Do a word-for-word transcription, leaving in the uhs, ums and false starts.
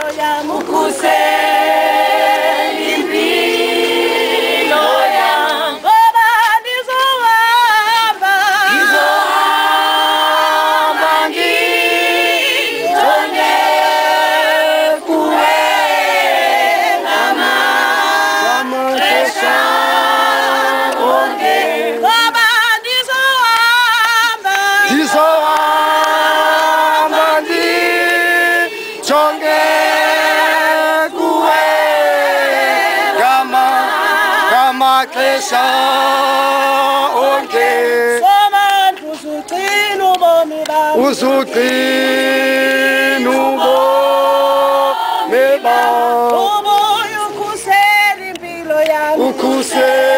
yami ukhusela impilo yami ngoba ndizohamba ndizohamba ngijonge kuwe ngamaxesha onke ngoba ndizohamba ndizohamba ndijonge kuwe ngamaxesha onke sobantu uzugcina ubomi bami uzugcina ubomi bami ubuye ukhusela impilo yami ukhusela